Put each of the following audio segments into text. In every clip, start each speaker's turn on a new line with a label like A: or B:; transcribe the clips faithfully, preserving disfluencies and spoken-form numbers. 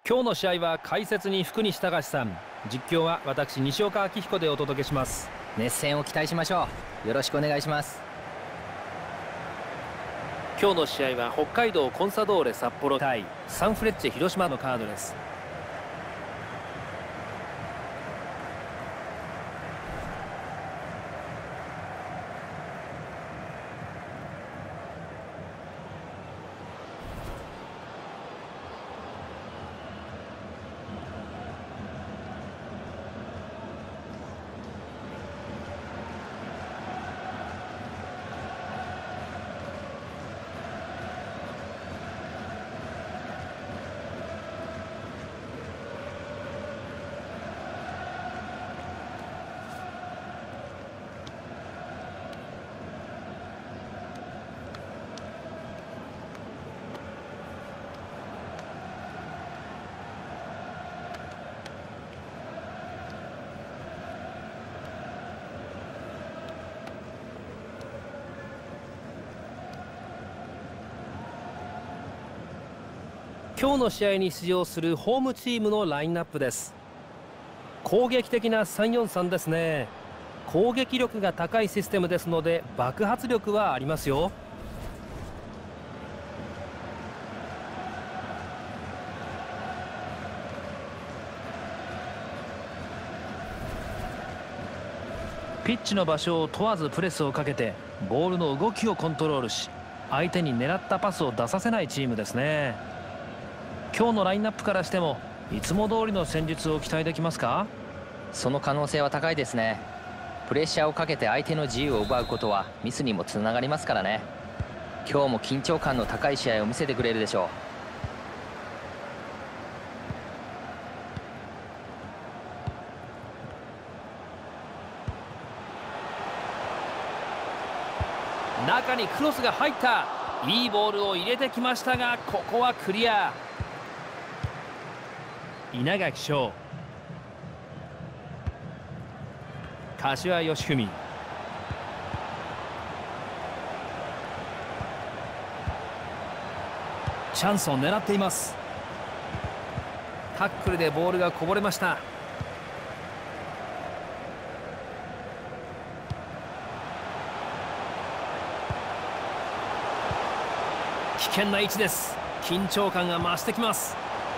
A: 今日の試合は解説に福西崇さん、実況は私西岡明彦でお届けします。
B: 熱戦を期待しましょう。よろしくお願いします。
A: 今日の試合は北海道コンサドーレ札幌対サンフレッチェ広島のカードです。今日の試合に出場するホームチームのラインナップです。攻撃的な さんよんさん ですね。攻撃力が高いシステムですので爆発力はありますよ。ピッチの場所を問わずプレスをかけてボールの動きをコントロールし、相手に狙ったパスを出させないチームですね。今日のラインナップからしてもいつも通りの戦術を期待できますか？
B: その可能性は高いですね。プレッシャーをかけて相手の自由を奪うことはミスにもつながりますからね。今日も緊張感の高い試合を見せてくれるでしょ
A: う。中にクロスが入った。いいボールを入れてきましたが、ここはクリア。稲垣翔、柏義文、チャンスを狙っています。タックルでボールがこぼれました。危険な位置です。緊張感が増してきます。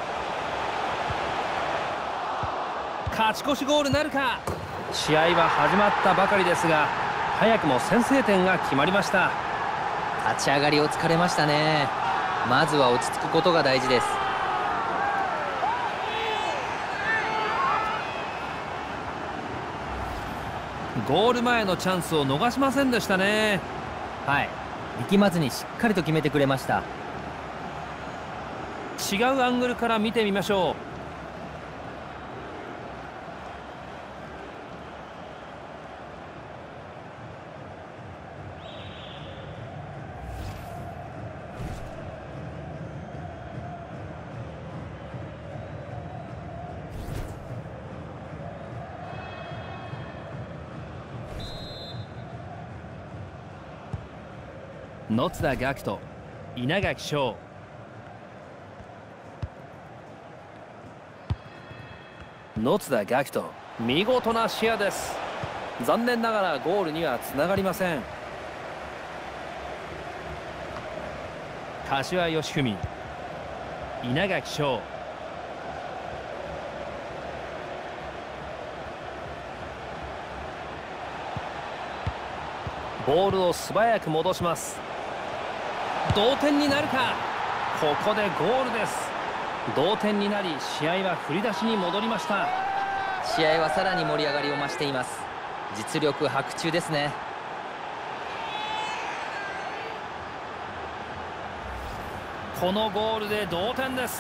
A: 勝ち越しゴールなるか。試合は始まったばかりですが、早くも先制点が決まりました。
B: う。立ち上がりを疲れましたね。まずは落ち着くことが大事です。
A: ゴール前のチャンスを逃しませんでしたね。
B: はい、力まずにしっかりと決めてくれました。
A: 違うアングルから見てみましょう。野津田岳人、稲垣翔、野津田岳人、見事な視野です。残念ながらゴールにはつながりません。柏義文、稲垣翔、ボールを素早く戻します。同点になるか。ここでゴールです。同点になり試合は振り出しに戻りました。
B: 試合はさらに盛り上がりを増しています。実力伯仲ですね。
A: このゴールで同点です。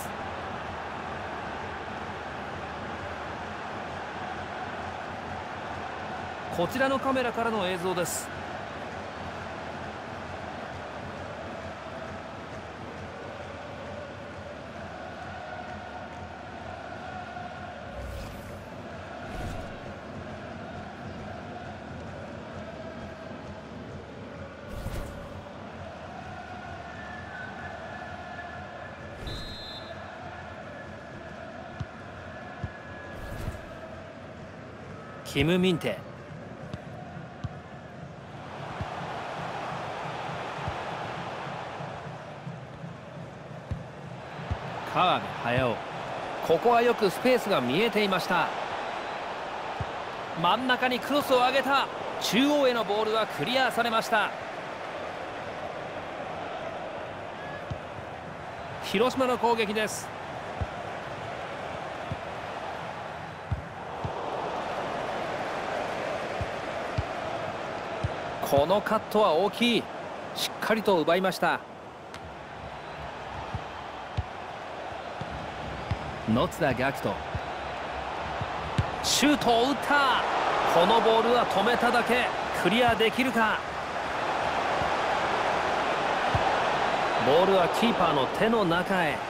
A: こちらのカメラからの映像です。 キム・ミンテ、川辺隼人、ここはよくスペースが見えていました。真ん中にクロスを上げた。中央へのボールはクリアされました。広島の攻撃です。このカットは大きい。しっかりと奪いました。野津田岳人、シュートを打った。このボールは止めただけ。クリアできるか。ボールはキーパーの手の中へ。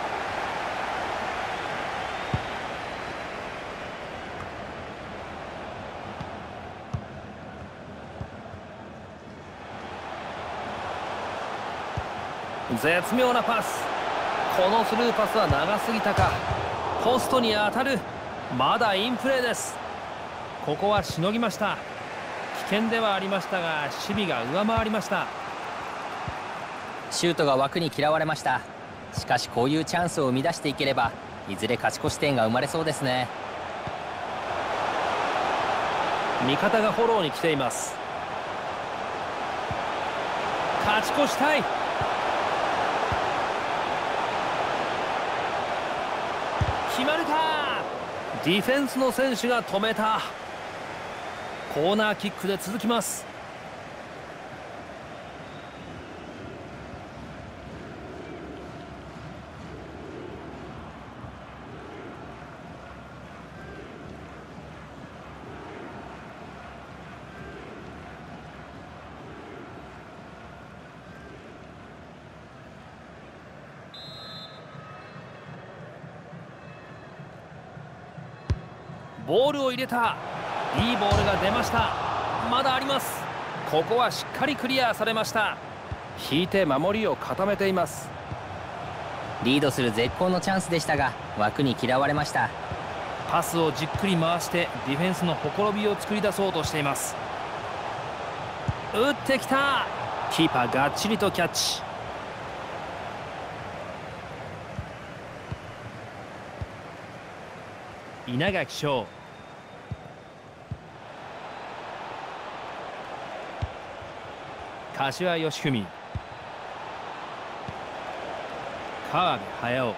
A: 絶妙なパス。このスルーパスは長すぎたか。ポストに当たる。まだインプレーです。ここはしのぎました。危険ではありましたが守備が上回りました。
B: シュートが枠に嫌われました。しかしこういうチャンスを生み出していければいずれ勝ち越し点が生まれそうですね。
A: 味方がフォローに来ています。勝ち越したい。決まるか。ディフェンスの選手が止めた。コーナーキックで続きます。ボールを入れた。いいボールが出ました。まだあります。ここはしっかりクリアされました。引いて守りを固めています。
B: リードする絶好のチャンスでしたが枠に嫌われました。
A: パスをじっくり回してディフェンスのほころびを作り出そうとしています。打ってきた。キーパーがっちりとキャッチ。稲垣翔、柏義文、川辺隼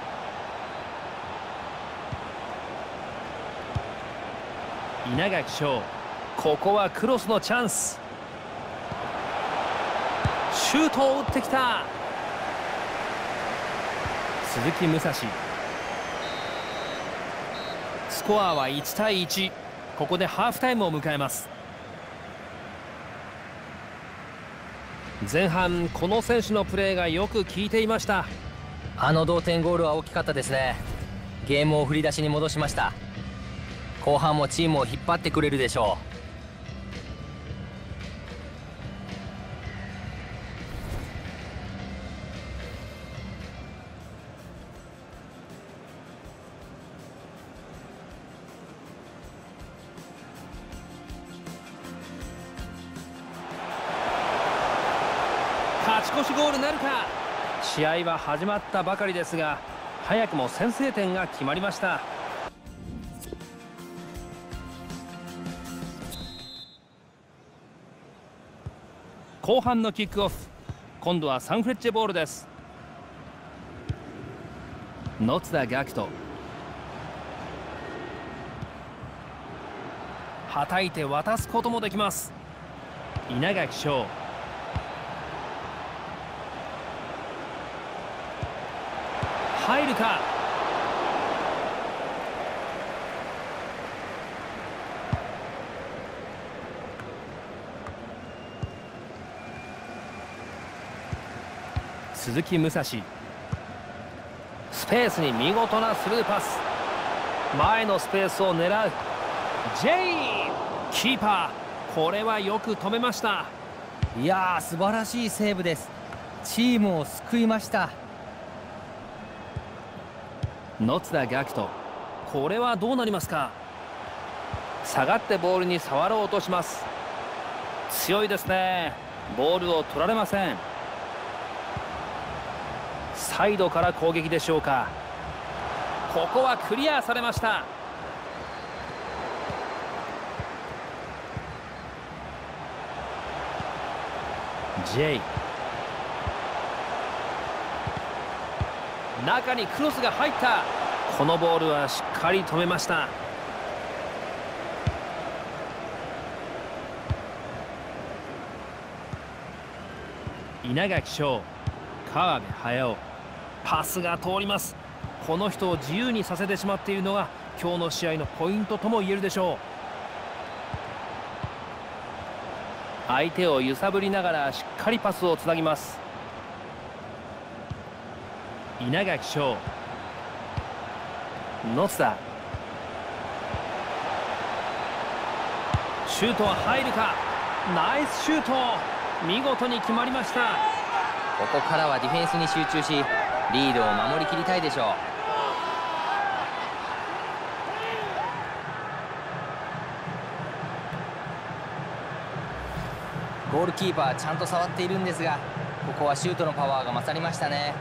A: 人、稲垣翔、ここはクロスのチャンス。シュートを打ってきた。鈴木武蔵。スコアはいちたいいち。ここでハーフタイムを迎えます。前半この選手のプレーがよく効いていました。
B: あの同点ゴールは大きかったですね。ゲームを振り出しに戻しました。後半もチームを引っ張ってくれるでしょう。
A: 勝ち越しゴールなるか。試合は始まったばかりですが早くも先制点が決まりました。後半のキックオフ。今度はサンフレッチェボールです。野津田岳人、はたいて渡すこともできます。稲垣翔、入るか。鈴木武蔵、スペースに見事なスルーパス。前のスペースを狙う J。 キーパー、これはよく止めました。
B: いやー、素晴らしいセーブです。チームを救いました。
A: 野津田岳人、これはどうなりますか。 下がってボールに触ろうとします。強いですね。ボールを取られません。サイドから攻撃でしょうか。ここはクリアされました。ジェイ、中にクロスが入った。このボールはしっかり止めました。稲垣翔、川辺隼、パスが通ります。この人を自由にさせてしまっているのが今日の試合のポイントとも言えるでしょう。相手を揺さぶりながらしっかりパスをつなぎます。稲垣翔、野津田、シュートは入るか。ナイスシュート、見事に決まりました。
B: ここからはディフェンスに集中しリードを守りきりたいでしょう。ゴールキーパーちゃんと触っているんですが、ここはシュートのパワーが勝りましたね。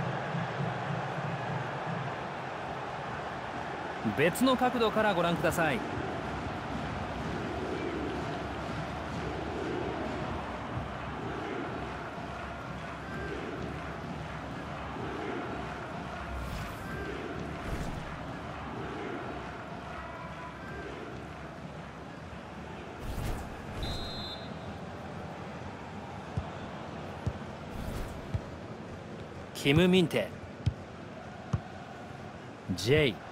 A: 別の角度からご覧ください。キム・ミンテ、ジェイ、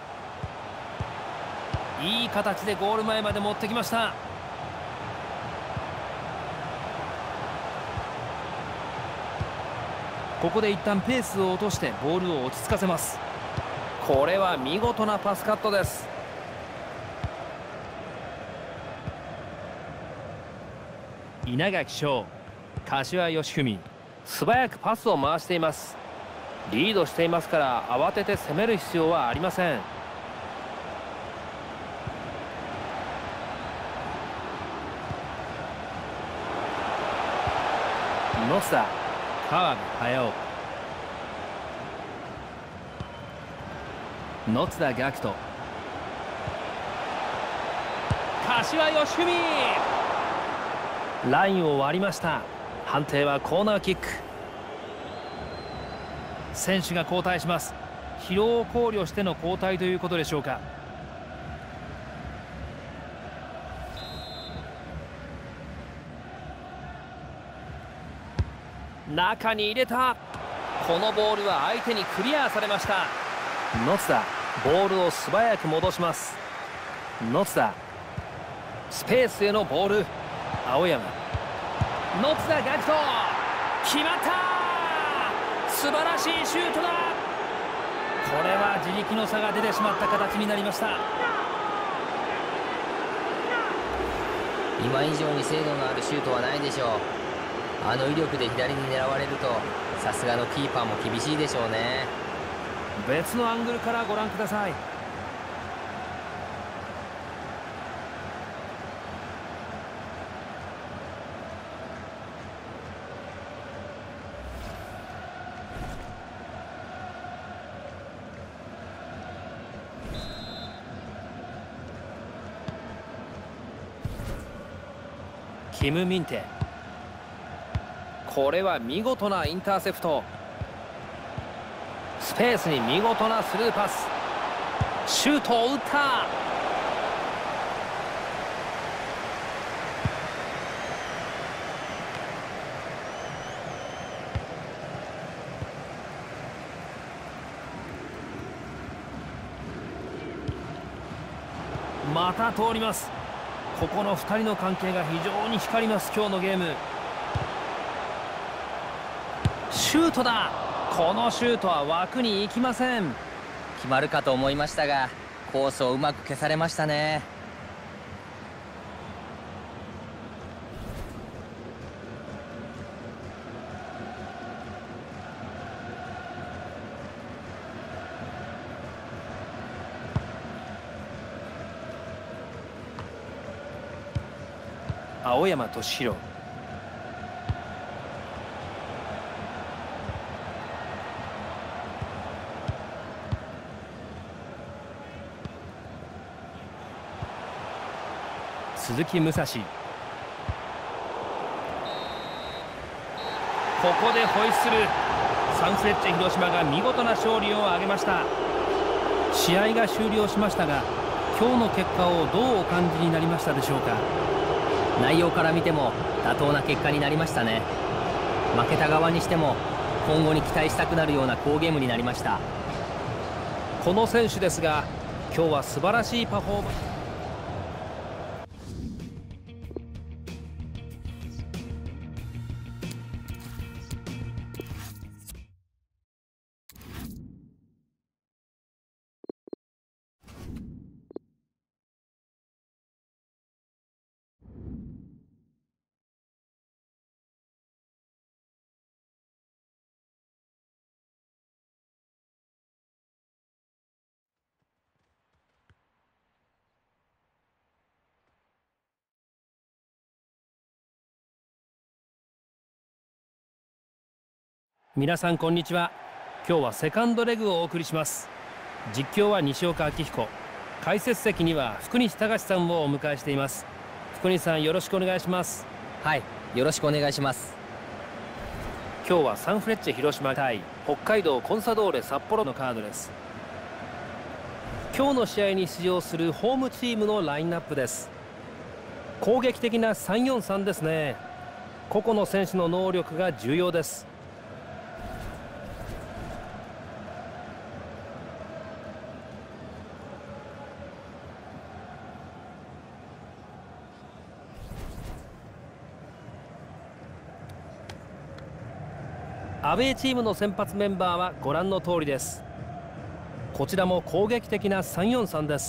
A: いい形でゴール前まで持ってきました。ここで一旦ペースを落としてボールを落ち着かせます。これは見事なパスカットです。稲垣翔、柏義文、素早くパスを回しています。リードしていますから慌てて攻める必要はありません。野津田、川辺隼、野津田岳人、柏義文、ラインを割りました。判定はコーナーキック。選手が交代します。疲労を考慮しての交代ということでしょうか。中に入れた。このボールは相手にクリアされました。野津田、ボールを素早く戻します。野津田、スペースへのボール。青山、野津田岳人、決まった。素晴らしいシュートだ。これは自力の差が出てしまった形になりました。
B: 今以上に精度のあるシュートはないでしょう。あの威力で左に狙われるとさすがのキーパーも厳しいでしょうね。
A: 別のアングルからご覧ください。キム・ミンテ、これは見事なインターセプト。スペースに見事なスルーパス。シュートを打った。また通ります。ここのふたりの関係が非常に光ります。今日のゲーム。シュートだ。このシュートは枠に行きません。
B: 決まるかと思いましたがコースをうまく消されましたね。
A: 青山敏弘。鈴木武蔵。ここでホイッスル。サンフレッチェ広島が見事な勝利を挙げました。試合が終了しましたが、今日の結果をどうお感じになりましたでしょうか。
B: 内容から見ても妥当な結果になりましたね。負けた側にしても今後に期待したくなるような好ゲームになりました。
A: この選手ですが、今日は素晴らしいパフォーマンス。皆さんこんにちは。今日はセカンドレグをお送りします。実況は西岡明彦、解説席には福西隆さんをお迎えしています。福西さん、よろしくお願いします。
B: はい、よろしくお願いします。
A: 今日はサンフレッチェ広島対北海道コンサドーレ札幌のカードです。今日の試合に出場するホームチームのラインナップです。攻撃的な さんよんさん ですね。個々の選手の能力が重要です。アウェーチームの先発メンバーはご覧の通りです。こちらも攻撃的な さんよんさん です。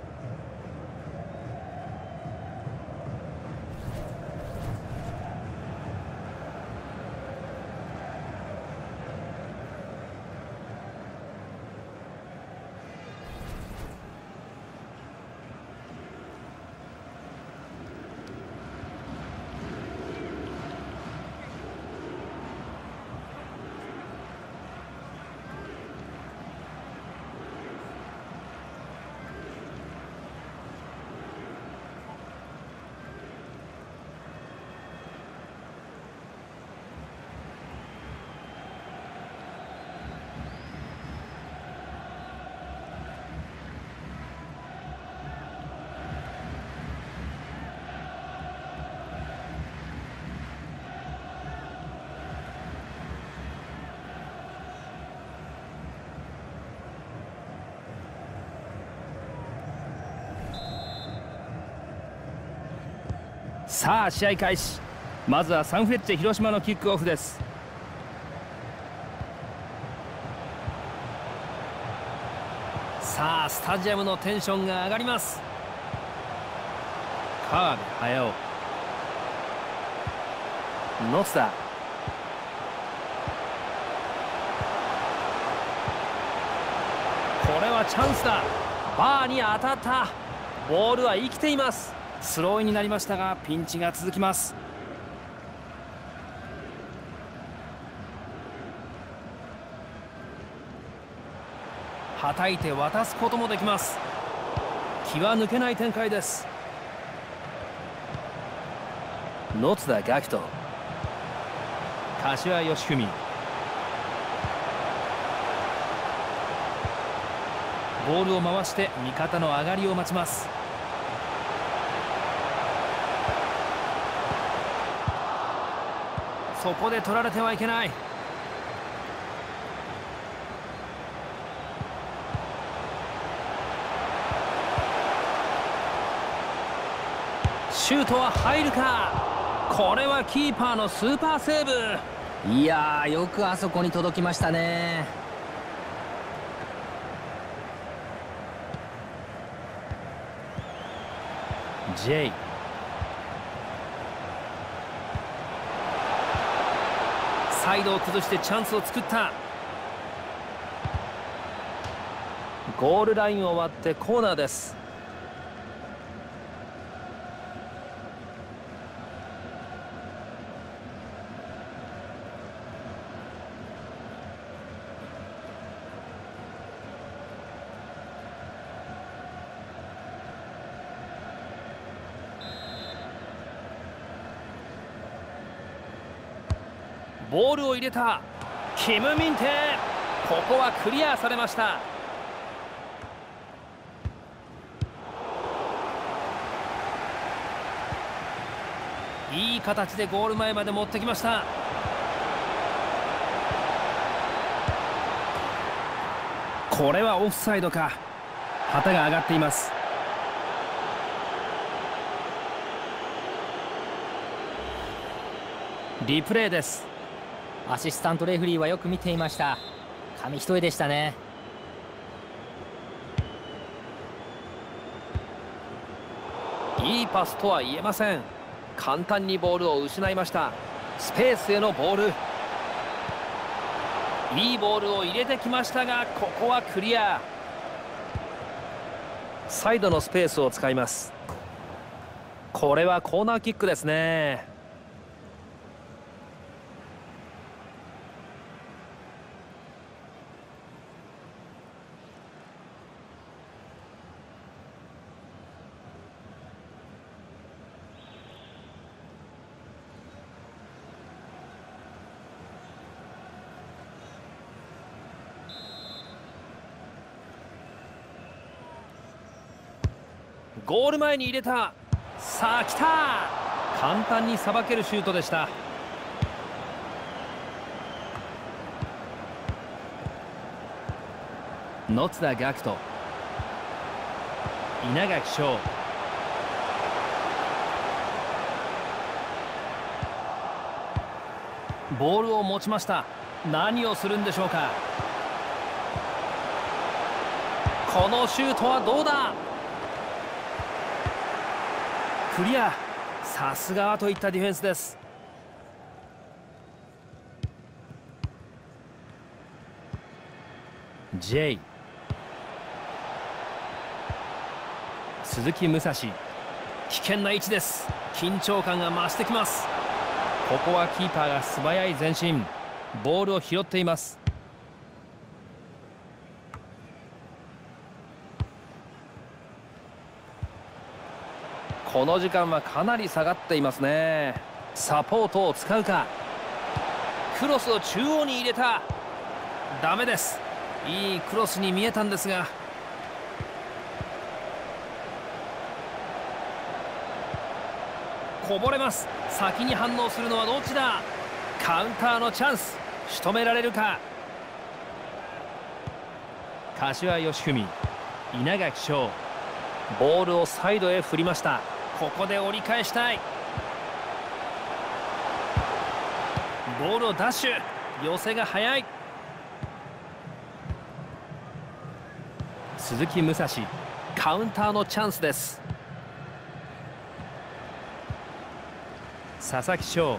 A: さあ試合開始。まずはサンフレッチェ広島のキックオフです。さあスタジアムのテンションが上がります。川辺駿、野津田、これはチャンスだ。バーに当たった。ボールは生きています。スローインになりましたがピンチが続きます。はたいて渡すこともできます。気は抜けない展開です。野津田ガキト、柏義文、ボールを回して味方の上がりを待ちます。そこで取られてはいけない。シュートは入るか。これはキーパーのスーパーセーブ。
B: いやー、よくあそこに届きましたね。
A: ジェイ、サイドを崩してチャンスを作った。ゴールラインを割ってコーナーです。 ボールを入れた。キム・ミンテ、ここはクリアされました。いい形でゴール前まで持ってきました。これはオフサイドか。旗が上がっています。リプレイです。
B: アシスタントレフェリーはよく見ていました。紙一重でしたね。
A: いいパスとは言えません。簡単にボールを失いました。スペースへのボール、いいボールを入れてきましたが、ここはクリア。サイドのスペースを使います。これはコーナーキックですね。ゴール前に入れた。さあ来た。簡単にさばけるシュートでした。野津田岳人、稲垣翔、ボールを持ちました。何をするんでしょうか。このシュートはどうだ。クリア。さすがといったディフェンスです。ジェイ、鈴木武蔵、危険な位置です。緊張感が増してきます。ここはキーパーが素早い前進、ボールを拾っています。この時間はかなり下がっていますね。サポートを使うか。クロスを中央に入れた。ダメです。いいクロスに見えたんですが、こぼれます。先に反応するのはどっちだ。カウンターのチャンス、仕留められるか。柏義文、稲垣翔、ボールをサイドへ振りました。ここで折り返したい。ボールをダッシュ、寄せが速い。鈴木武蔵、カウンターのチャンスです。佐々木翔、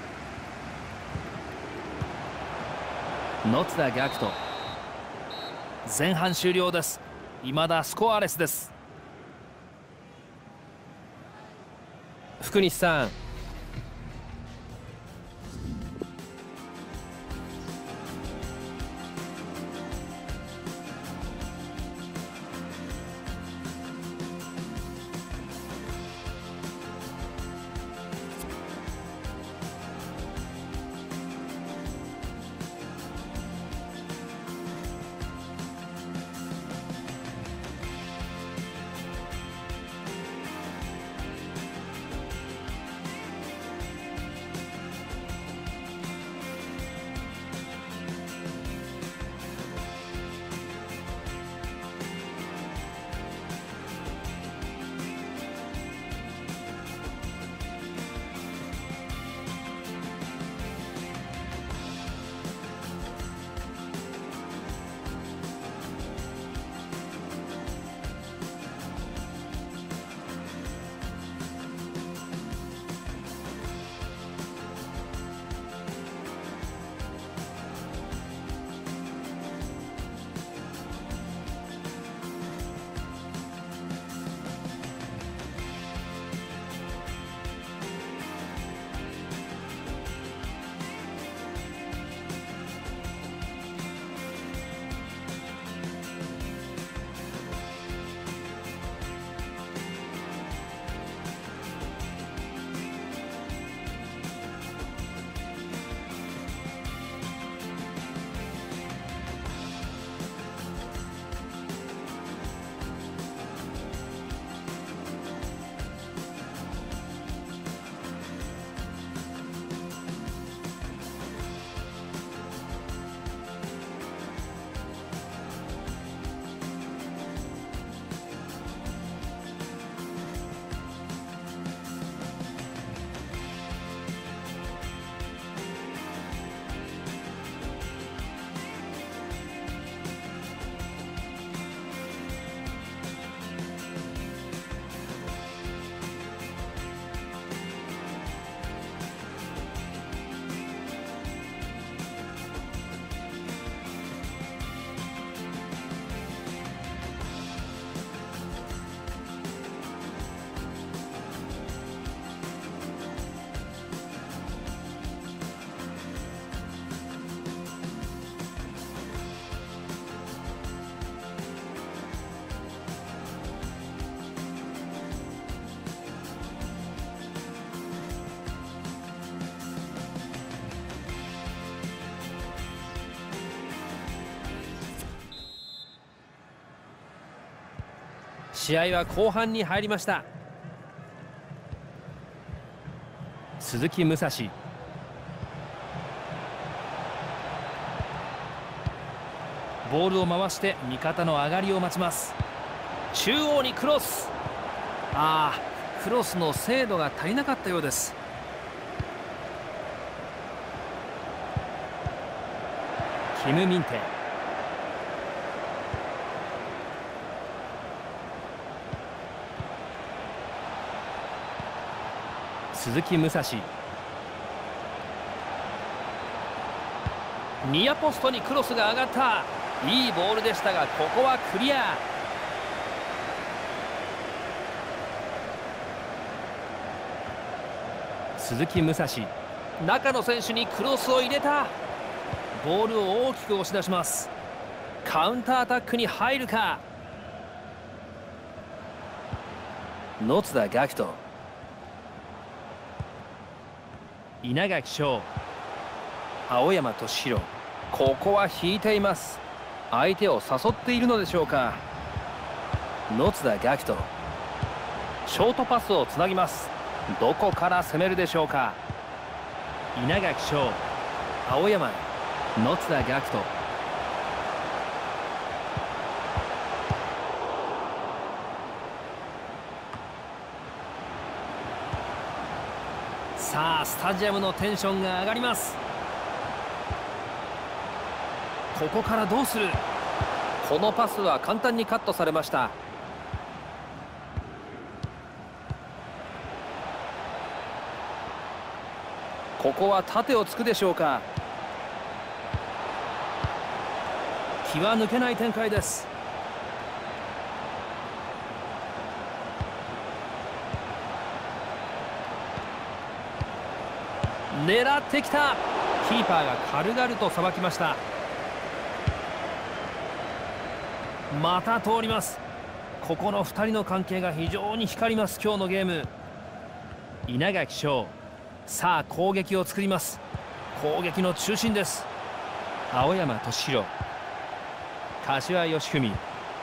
A: 野津田岳人、前半終了です。未だスコアレスです。福西さん、 試合は後半に入りました。鈴木武蔵、ボールを回して味方の上がりを待ちます。中央にクロス。ああ、クロスの精度が足りなかったようです。キム・ミンテ、鈴木武蔵、ニアポストにクロスが上がった。いいボールでしたが、ここはクリア。鈴木武蔵、中の選手にクロスを入れた。ボールを大きく押し出します。カウンターアタックに入るか。野津田岳人、稲垣翔、青山敏弘、ここは引いています。相手を誘っているのでしょうか。野津田岳人、ショートパスをつなぎます。どこから攻めるでしょうか。稲垣翔、青山へ、野津田岳人、さあスタジアムのテンションが上がります。ここからどうする。このパスは簡単にカットされました。ここは縦をつくでしょうか。気は抜けない展開です。狙ってきた。キーパーが軽々とさばきました。また通ります。ここのふたりの関係が非常に光ります。今日のゲーム。稲垣翔、さあ攻撃を作ります。攻撃の中心です。青山敏弘、柏義文、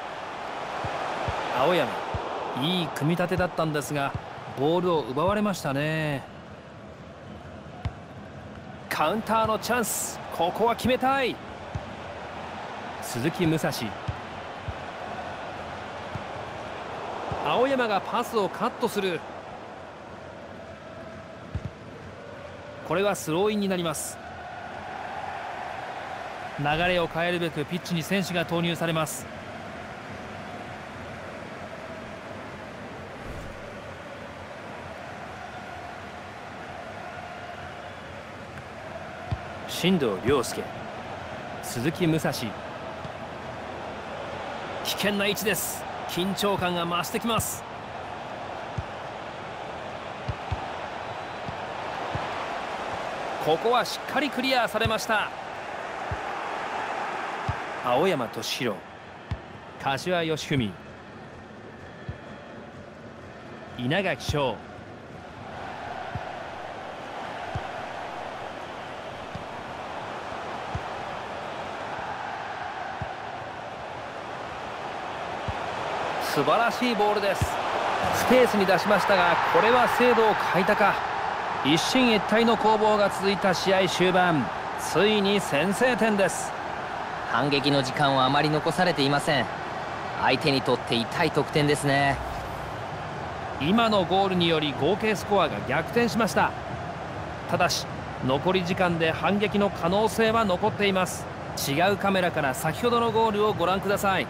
A: 青山、いい組み立てだったんですがボールを奪われましたね。カウンターのチャンス、ここは決めたい。鈴木武蔵、青山がパスをカットする。これはスローインになります。流れを変えるべくピッチに選手が投入されます。進藤亮介、鈴木武蔵、危険な位置です。緊張感が増してきます。ここはしっかりクリアされました。青山敏弘、柏義文、稲垣翔、素晴らしいボールです。スペースに出しましたが、これは精度を欠いたか。一進一退の攻防が続いた試合終盤、ついに先制点です。
B: 反撃の時間はあまり残されていません。相手にとって痛い得点ですね。
A: 今のゴールにより合計スコアが逆転しました。ただし残り時間で反撃の可能性は残っています。違うカメラから先ほどのゴールをご覧ください。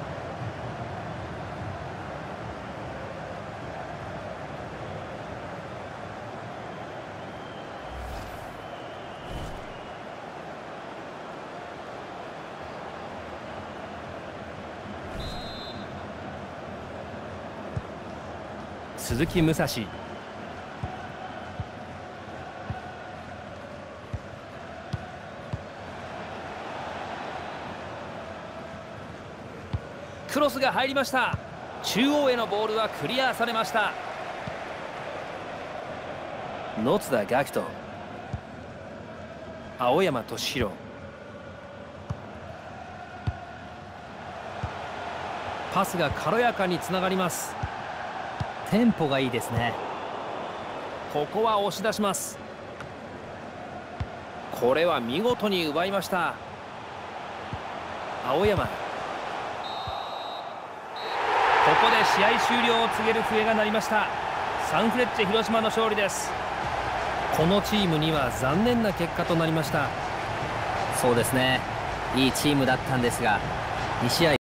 A: 鈴木武蔵、クロスが入りました。中央へのボールはクリアされました。野津田岳人、青山敏弘、 パスが軽やかにつながります。
B: テンポがいいですね。
A: ここは押し出します。これは見事に奪いました。青山、ここで試合終了を告げる笛が鳴りました。サンフレッチェ広島の勝利です。このチームには残念な結果となりました。
B: そうですね、いいチームだったんですがに試合